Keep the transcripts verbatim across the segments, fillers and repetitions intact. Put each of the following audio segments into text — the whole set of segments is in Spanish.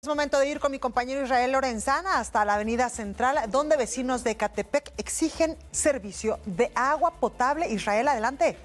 Es momento de ir con mi compañero Israel Lorenzana hasta la avenida Central, donde vecinos de Ecatepec exigen servicio de agua potable. Israel, adelante.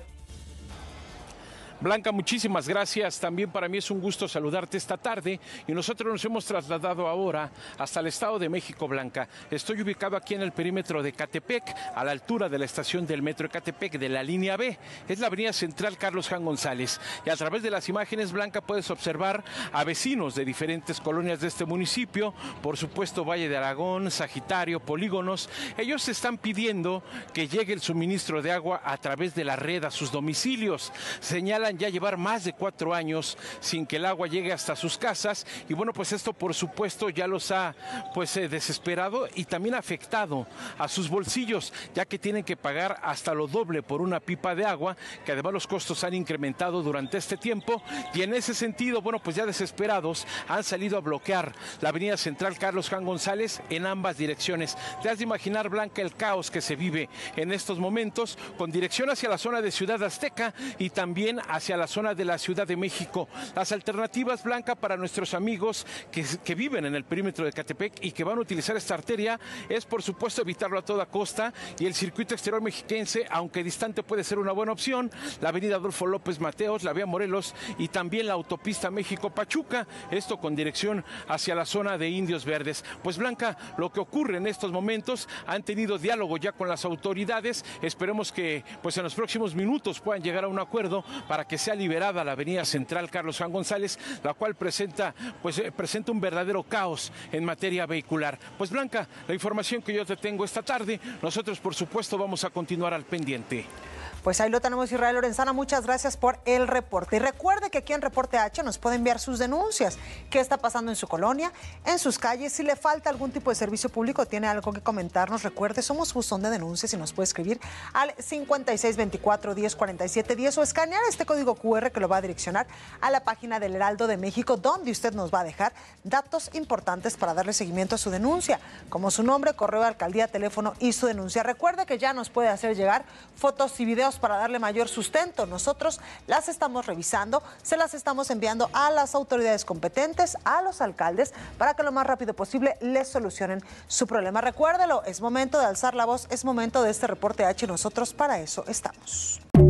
Blanca, muchísimas gracias. También para mí es un gusto saludarte esta tarde y nosotros nos hemos trasladado ahora hasta el Estado de México, Blanca. Estoy ubicado aquí en el perímetro de Ecatepec, a la altura de la estación del metro Ecatepec de la línea B. Es la avenida Central Carlos Jan González. Y a través de las imágenes, Blanca, puedes observar a vecinos de diferentes colonias de este municipio, por supuesto Valle de Aragón, Sagitario, Polígonos. Ellos están pidiendo que llegue el suministro de agua a través de la red a sus domicilios. Señalan ya llevar más de cuatro años sin que el agua llegue hasta sus casas y bueno, pues esto por supuesto ya los ha pues eh, desesperado y también afectado a sus bolsillos, ya que tienen que pagar hasta lo doble por una pipa de agua, que además los costos han incrementado durante este tiempo y en ese sentido, bueno, pues ya desesperados han salido a bloquear la avenida Central Carlos Jan González en ambas direcciones. Te has de imaginar, Blanca, el caos que se vive en estos momentos, con dirección hacia la zona de Ciudad Azteca y también hacia a la zona de la Ciudad de México. Las alternativas, Blanca, para nuestros amigos que, que viven en el perímetro de Ecatepec y que van a utilizar esta arteria es, por supuesto, evitarlo a toda costa, y el circuito exterior mexiquense, aunque distante, puede ser una buena opción. La avenida Adolfo López Mateos, la vía Morelos y también la autopista México-Pachuca, esto con dirección hacia la zona de Indios Verdes. Pues, Blanca, lo que ocurre en estos momentos, han tenido diálogo ya con las autoridades, esperemos que pues en los próximos minutos puedan llegar a un acuerdo para que sea liberada la avenida Central Carlos Jan González, la cual presenta pues eh, presenta un verdadero caos en materia vehicular. Pues, Blanca, la información que yo te tengo esta tarde, nosotros por supuesto vamos a continuar al pendiente. Pues ahí lo tenemos, Israel Lorenzana, muchas gracias por el reporte. Y recuerde que aquí en Reporte H nos puede enviar sus denuncias. ¿Qué está pasando en su colonia, en sus calles? Si le falta algún tipo de servicio público, tiene algo que comentarnos, recuerde, somos buzón de denuncias y nos puede escribir al cincuenta y seis veinticuatro diez cuarenta y siete diez o escanear este código cu erre que lo va a direccionar a la página del Heraldo de México, donde usted nos va a dejar datos importantes para darle seguimiento a su denuncia, como su nombre, correo de alcaldía, teléfono y su denuncia. Recuerde que ya nos puede hacer llegar fotos y videos para darle mayor sustento. Nosotros las estamos revisando, se las estamos enviando a las autoridades competentes, a los alcaldes, para que lo más rápido posible les solucionen su problema. Recuérdelo, es momento de alzar la voz, es momento de este Reporte H y nosotros para eso estamos.